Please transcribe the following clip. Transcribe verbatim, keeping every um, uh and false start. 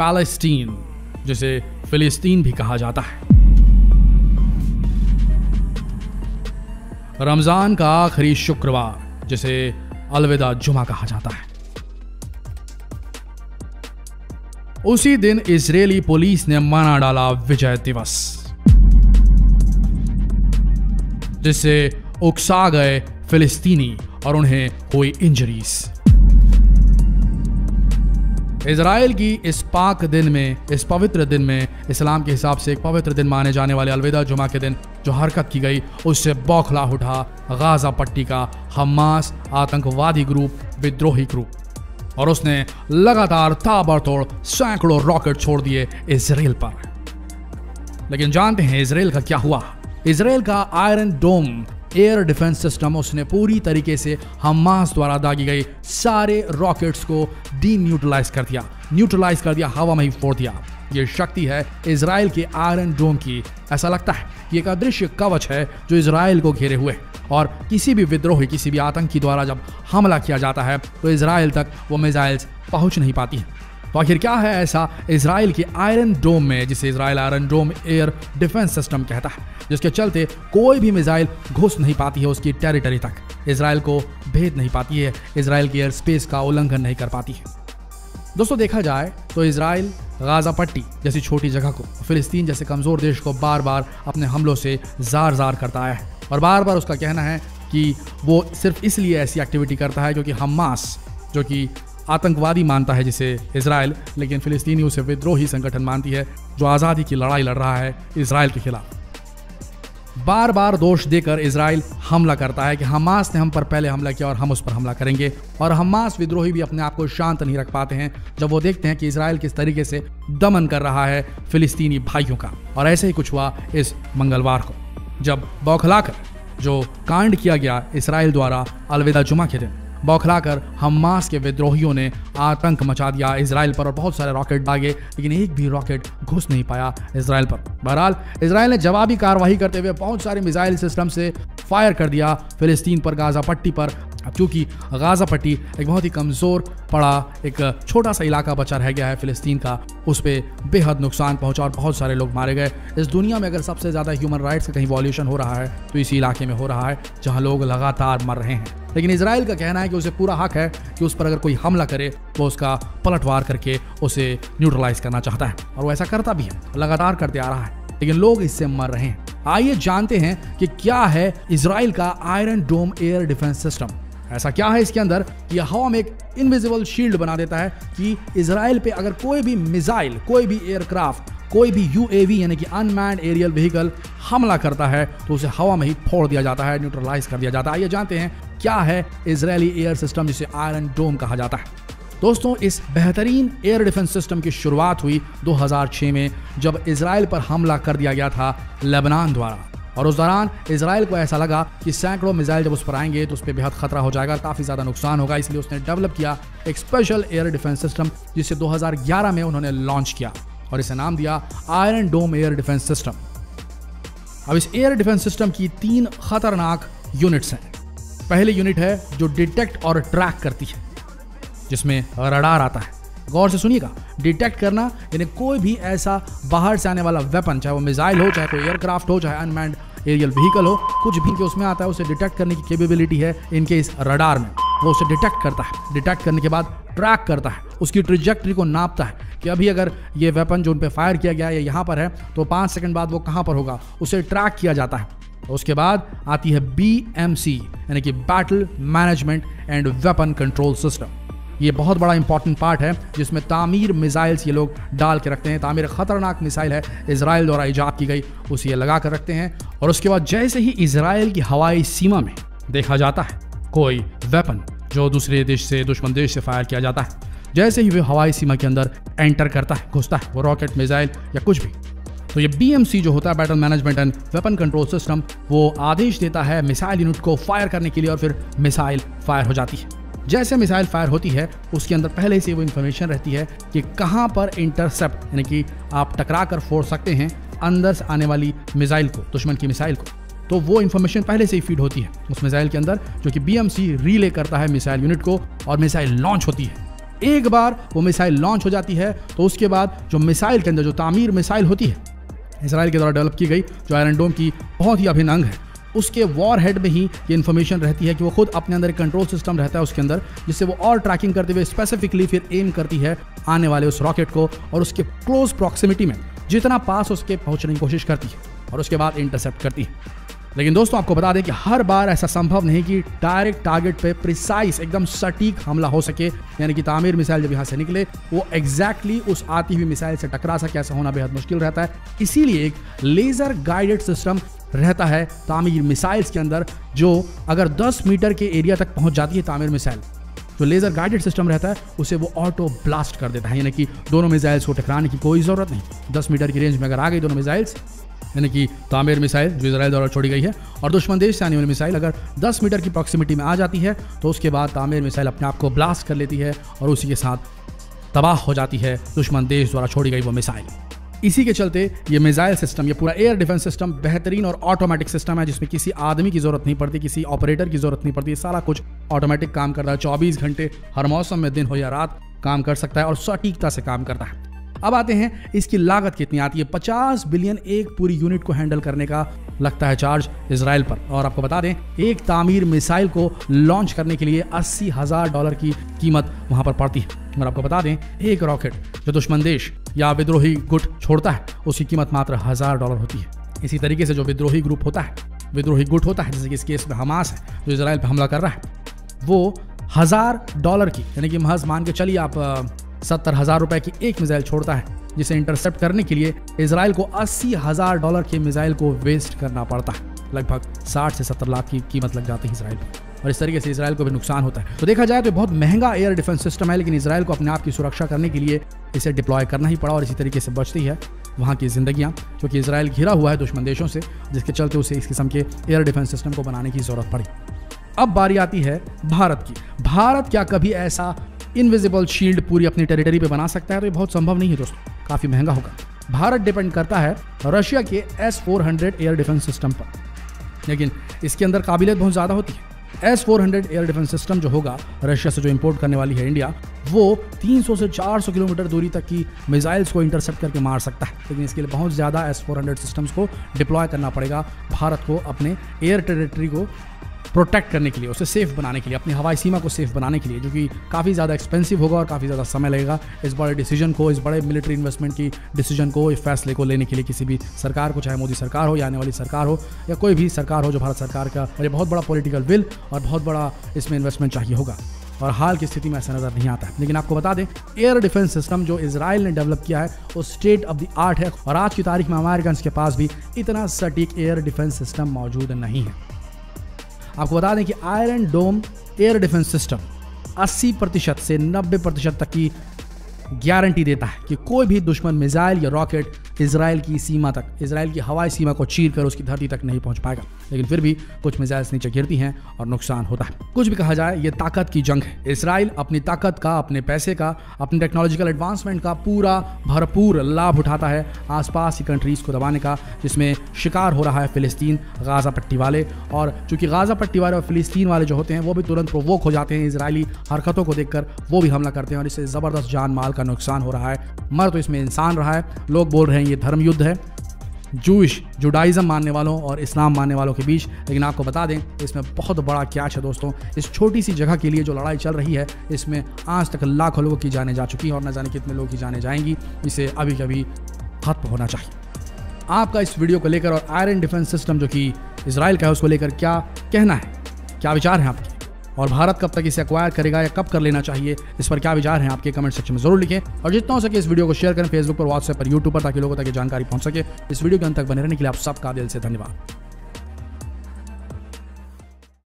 Palestine, जिसे फिलिस्तीन भी कहा जाता है। रमजान का आखिरी शुक्रवार, जिसे अलविदा जुमा कहा जाता है। उसी दिन इजरायली पुलिस ने मना डाला विजय दिवस, जिससे उकसा गए फिलिस्तीनी और उन्हें हुई इंजरीज। इजराइल की इस पाक दिन में, इस पवित्र दिन में, इस्लाम के हिसाब से एक पवित्र दिन माने जाने वाले अलविदा जुमा के दिन जो हरकत की गई, उससे बौखला उठा गाजा पट्टी का हमास आतंकवादी ग्रुप, विद्रोही ग्रुप, और उसने लगातार ताबड़तोड़ सैकड़ों रॉकेट छोड़ दिए इजराइल पर। लेकिन जानते हैं इजराइल का क्या हुआ? इजराइल का Iron Dome air defence system, उसने पूरी तरीके से हमास द्वारा दागी गई सारे रॉकेट्स को डी न्यूट्रलाइज कर दिया, न्यूट्रलाइज कर दिया, हवा में ही फोड़ दिया। ये शक्ति है इजराइल के आयरन डोम की। ऐसा लगता है कि एक अदृश्य कवच है जो इजराइल को घेरे हुए, और किसी भी विद्रोही, किसी भी आतंकी द्वारा जब हमला किया जाता है तो इजराइल तक वो मिसाइल्स पहुंच नहीं पाती हैं। तो आखिर क्या है ऐसा इजराइल के आयरन डोम में, जिसे Israel Iron Dome air defence system कहता है, जिसके चलते कोई भी मिसाइल घुस नहीं पाती है उसकी टेरिटरी तक, इजराइल को भेद नहीं पाती है, इजराइल की एयर स्पेस का उल्लंघन नहीं कर पाती है। दोस्तों, देखा जाए तो इजराइल गाजा पट्टी जैसी छोटी जगह को, फिलिस्तीन जैसे कमजोर देश को बार बार अपने हमलों से जार जार करता है, और बार बार उसका कहना है कि वो सिर्फ इसलिए ऐसी एक्टिविटी करता है क्योंकि हमास, जो कि आतंकवादी मानता है जिसे इजराइल, लेकिन फिलिस्तीनी उसे विद्रोही संगठन मानती है जो आज़ादी की लड़ाई लड़ रहा है इजराइल के खिलाफ। बार बार दोष देकर इजराइल हमला करता है कि हमास ने हम पर पहले हमला किया और हम उस पर हमला करेंगे, और हमास विद्रोही भी अपने आप को शांत नहीं रख पाते हैं जब वो देखते हैं कि इजराइल किस तरीके से दमन कर रहा है फिलिस्तीनी भाइयों का। और ऐसे ही कुछ हुआ इस मंगलवार को, जब बौखलाकर जो कांड किया गया इजराइल द्वारा अलविदा जुमा के दिन, बौखलाकर हमास के विद्रोहियों ने आतंक मचा दिया इजराइल पर और बहुत सारे रॉकेट दागे, लेकिन एक भी रॉकेट घुस नहीं पाया इजराइल पर। बहरहाल इजराइल ने जवाबी कार्रवाई करते हुए बहुत सारे मिसाइल सिस्टम से फायर कर दिया फिलिस्तीन पर, गाजा पट्टी पर। क्योंकि गाजा पट्टी एक बहुत ही कमज़ोर पड़ा एक छोटा सा इलाका बचा रह गया है फिलिस्तीन का, उस पर बेहद नुकसान पहुंचा और बहुत सारे लोग मारे गए। इस दुनिया में अगर सबसे ज़्यादा ह्यूमन राइट्स का कहीं वॉल्यूशन हो रहा है तो इसी इलाके में हो रहा है जहां लोग लगातार मर रहे हैं। लेकिन इजराइल का कहना है कि उसे पूरा हक है कि उस पर अगर कोई हमला करे तो उसका पलटवार करके उसे न्यूट्रलाइज करना चाहता है, और वो ऐसा करता भी है, लगातार करते आ रहा है, लेकिन लोग इससे मर रहे हैं। आइए जानते हैं कि क्या है इजराइल का Iron Dome air defence system. ऐसा क्या है इसके अंदर कि यह हवा में एक इनविजिबल शील्ड बना देता है कि इजराइल पे अगर कोई भी मिसाइल, कोई भी एयरक्राफ्ट, कोई भी यूएवी यानी कि अनमैन्ड एरियल व्हीकल हमला करता है तो उसे हवा में ही फोड़ दिया जाता है, न्यूट्रलाइज कर दिया जाता है। आइए जानते हैं क्या है इजरायली एयर सिस्टम जिसे आयरन डोम कहा जाता है। दोस्तों, इस बेहतरीन एयर डिफेंस सिस्टम की शुरुआत हुई दो हज़ार छह में, जब इजराइल पर हमला कर दिया गया था लेबनान द्वारा, और उस दौरान इजराइल को ऐसा लगा कि सैकड़ों मिसाइल जब उस पर आएंगे तो उस पर बेहद खतरा हो जाएगा, काफ़ी ज़्यादा नुकसान होगा, इसलिए उसने डेवलप किया एक स्पेशल एयर डिफेंस सिस्टम जिसे दो हज़ार ग्यारह में उन्होंने लॉन्च किया और इसे नाम दिया Iron Dome air defence system. अब इस एयर डिफेंस सिस्टम की तीन खतरनाक यूनिट्स हैं। पहली यूनिट है जो डिटेक्ट और ट्रैक करती है, जिसमें रडार आता है। गौर से सुनिएगा, डिटेक्ट करना यानी कोई भी ऐसा बाहर से आने वाला वेपन, चाहे वो मिसाइल हो, चाहे कोई एयरक्राफ्ट हो, चाहे अनमैन्ड एरियल व्हीकल हो, कुछ भी के उसमें आता है, उसे डिटेक्ट करने की कैपेबिलिटी है इनके इस रडार में। वो उसे डिटेक्ट करता है, डिटेक्ट करने के बाद ट्रैक करता है, उसकी ट्रिजेक्टरी को नापता है कि अभी अगर ये वेपन जो उन पे फायर किया गया है यहाँ पर है तो पाँच सेकंड बाद वो कहाँ पर होगा, उसे ट्रैक किया जाता है। उसके बाद आती है बी एम सी यानी कि battle management and weapon control system. ये बहुत बड़ा इंपॉर्टेंट पार्ट है जिसमें तामीर मिसाइल्स ये लोग डाल के रखते हैं। तामीर खतरनाक मिसाइल है, इजराइल द्वारा ईजाद की गई, उसे ये लगा कर रखते हैं। और उसके बाद जैसे ही इजराइल की हवाई सीमा में देखा जाता है कोई वेपन जो दूसरे देश से, दुश्मन देश से फायर किया जाता है, जैसे ही वो हवाई सीमा के अंदर एंटर करता है, घुसता है, वो रॉकेट, मिसाइल या कुछ भी, तो ये बी एम सी जो होता है battle management and weapon control system, वो आदेश देता है मिसाइल यूनिट को फायर करने के लिए और फिर मिसाइल फायर हो जाती है। जैसे मिसाइल फायर होती है उसके अंदर पहले से वो इन्फॉर्मेशन रहती है कि कहाँ पर इंटरसेप्ट यानी कि आप टकरा कर फोड़ सकते हैं अंदर से आने वाली मिसाइल को, दुश्मन की मिसाइल को। तो वो इन्फॉर्मेशन पहले से ही फीड होती है उस मिसाइल के अंदर, जो कि बी एम सी रिले करता है मिसाइल यूनिट को, और मिसाइल लॉन्च होती है। एक बार वो मिसाइल लॉन्च हो जाती है तो उसके बाद जो मिसाइल के अंदर जो तामीर मिसाइल होती है, इसराइल के द्वारा डेवलप की गई, जो आयरन डोम की बहुत ही अभिन्न अंग है, उसके वॉर हेड में ही ये इन्फॉर्मेशन रहती है कि वो खुद अपने अंदर एक कंट्रोल सिस्टम रहता है उसके अंदर, जिससे वो और ट्रैकिंग करते हुए स्पेसिफिकली फिर एम करती है आने वाले उस रॉकेट को और उसके क्लोज प्रॉक्सिमिटी में जितना पास उसके पहुंचने की कोशिश करती है और उसके बाद इंटरसेप्ट करती है। लेकिन दोस्तों आपको बता दें कि हर बार ऐसा संभव नहीं कि डायरेक्ट टारगेट पे प्रिसाइज एकदम सटीक हमला हो सके, यानी कि तामीर मिसाइल जब यहाँ से निकले वो एग्जैक्टली उस आती हुई मिसाइल से टकरा सके, ऐसा होना बेहद मुश्किल रहता है। इसीलिए एक लेजर गाइडेड सिस्टम रहता है तामीर मिसाइल्स के अंदर, जो अगर दस मीटर के एरिया तक पहुंच जाती है तामीर मिसाइल, जो लेजर गाइडेड सिस्टम रहता है उसे वो ऑटो ब्लास्ट कर देता है, यानी कि दोनों मिसाइल्स को टकराने की कोई जरूरत नहीं। दस मीटर की रेंज में अगर आ गई दोनों मिसाइल्स, यानी कि तामीर मिसाइल जो इजराइल द्वारा छोड़ी गई है और दुश्मन देश से आने वाली मिसाइल अगर दस मीटर की प्रॉक्सिमिटी में आ जाती है तो उसके बाद तामीर मिसाइल अपने आप को ब्लास्ट कर लेती है और उसी के साथ तबाह हो जाती है दुश्मन देश द्वारा छोड़ी गई वो मिसाइल। इसी के चलते ये मिसाइल सिस्टम, ये पूरा एयर डिफेंस सिस्टम बेहतरीन और ऑटोमेटिक सिस्टम है, जिसमें किसी आदमी की जरूरत नहीं पड़ती, किसी ऑपरेटर की जरूरत नहीं पड़ती, सारा कुछ ऑटोमेटिक काम करता है। चौबीस घंटे हर मौसम में, दिन हो या रात, काम कर सकता है और सटीकता से काम करता है। अब आते हैं इसकी लागत कितनी आती है। पचास बिलियन एक पूरी यूनिट को हैंडल करने का लगता है चार्ज इजराइल पर। और आपको बता दें एक तामीर मिसाइल को लॉन्च करने के लिए अस्सी हजार डॉलर की कीमत वहां पर पड़ती है। और आपको बता दें एक रॉकेट जो दुश्मन देश या विद्रोही गुट छोड़ता है उसकी कीमत मात्र हजार डॉलर होती है। इसी तरीके से जो विद्रोही ग्रुप होता है, विद्रोही गुट होता है, जैसे कि इस केस में हमास है जो इजराइल पर हमला कर रहा है, वो हजार डॉलर की, यानी कि महज मान के चलिए आप सत्तर हजार रुपए की एक मिसाइल छोड़ता है, जिसे इंटरसेप्ट करने के लिए इजराइल को अस्सी हजार डॉलर की मिसाइल को वेस्ट करना पड़ता है। लगभग साठ से सत्तर लाख की कीमत लग जाती है इजराइल पर और इस तरीके से इजराइल को भी नुकसान होता है। तो देखा जाए तो बहुत महंगा एयर डिफेंस सिस्टम है, लेकिन इजराइल को अपने आप की सुरक्षा करने के लिए इसे डिप्लॉय करना ही पड़ा और इसी तरीके से बचती है वहाँ की जिंदगियाँ, क्योंकि इजराइल घिरा हुआ है दुश्मन देशों से, जिसके चलते उसे इस किस्म के एयर डिफेंस सिस्टम को बनाने की जरूरत पड़ी। अब बारी आती है भारत की। भारत क्या कभी ऐसा इनविजिबल शील्ड पूरी अपनी टेरिटरी पे बना सकता है? तो ये बहुत संभव नहीं है दोस्तों, काफी महंगा होगा। भारत डिपेंड करता है रशिया के S four hundred air defence system पर, लेकिन इसके अंदर काबिलियत बहुत ज्यादा होती है। S four hundred air defence system जो होगा रशिया से जो इंपोर्ट करने वाली है इंडिया, वो तीन सौ से चार सौ किलोमीटर दूरी तक की मिसाइल्स को इंटरसेप्ट करके मार सकता है, लेकिन इसके लिए बहुत ज़्यादा एस फोर हंड्रेड सिस्टम्स को डिप्लॉय करना पड़ेगा भारत को अपने एयर टेरिटरी को प्रोटेक्ट करने के लिए, उसे सेफ बनाने के लिए, अपनी हवाई सीमा को सेफ बनाने के लिए, जो कि काफ़ी ज़्यादा एक्सपेंसिव होगा और काफ़ी ज़्यादा समय लगेगा। इस बड़े डिसीजन को, इस बड़े मिलिट्री इन्वेस्टमेंट की डिसीजन को, इस फैसले को लेने के लिए किसी भी सरकार को, चाहे मोदी सरकार हो या आने वाली सरकार हो या कोई भी सरकार हो जो भारत सरकार का, और ये बहुत बड़ा पॉलिटिकल विल और बहुत बड़ा इसमें इन्वेस्टमेंट चाहिए होगा और हाल की स्थिति में ऐसा नजर नहीं आता है। लेकिन आपको बता दें एयर डिफेंस सिस्टम जो इजराइल ने डेवलप किया है वो स्टेट ऑफ द आर्ट है और आज की तारीख में अमेरिकन के पास भी इतना सटीक एयर डिफेंस सिस्टम मौजूद नहीं है। आपको बता दें कि Iron Dome air defence system अस्सी प्रतिशत से नब्बे प्रतिशत तक की गारंटी देता है कि कोई भी दुश्मन मिसाइल या रॉकेट इजराइल की सीमा तक, इजराइल की हवाई सीमा को चीर कर उसकी धरती तक नहीं पहुंच पाएगा। लेकिन फिर भी कुछ मिसाइल्स नीचे गिरती हैं और नुकसान होता है। कुछ भी कहा जाए ये ताकत की जंग है। इजराइल अपनी ताकत का, अपने पैसे का, अपने टेक्नोलॉजिकल एडवांसमेंट का पूरा भरपूर लाभ उठाता है आसपास की कंट्रीज को दबाने का, जिसमें शिकार हो रहा है फिलिस्तीन, गाजा पट्टी वाले। और चूंकि गाजा पट्टी वाले और फिलिस्तीन वाले जो होते हैं वो भी तुरंत प्रोवोक हो जाते हैं इजरायली हरकतों को देखकर, वो भी हमला करते हैं और इससे ज़बरदस्त जान माल का नुकसान हो रहा है। मर तो इसमें इंसान रहा है। लोग बोल रहे हैं ये धर्म युद्ध है जूइश जुडाइज्म मानने वालों और इस्लाम मानने वालों के बीच, लेकिन आपको बता दें इसमें बहुत बड़ा कैच है दोस्तों। इस छोटी सी जगह के लिए जो लड़ाई चल रही है इसमें आज तक लाखों लोगों की जानें जा चुकी हैं और न जाने कितने लोगों की जानें जाएंगी। इसे अभी कभी खत्म होना चाहिए। आपका इस वीडियो को लेकर और आयरन डिफेंस सिस्टम जो कि इजराइल का है उसको लेकर क्या कहना है, क्या विचार हैं आपके, और भारत कब तक इसे एक्वायर करेगा या कब कर लेना चाहिए, इस पर क्या विचार हैं आपके कमेंट सेक्शन में जरूर लिखें। और जितना हो सके इस वीडियो को शेयर करें फेसबुक पर, व्हाट्सएप पर, यूट्यूब पर, ताकि लोगों तक जानकारी पहुंच सके। इस वीडियो के अंत तक बने रहने के लिए आप सबका दिल से धन्यवाद।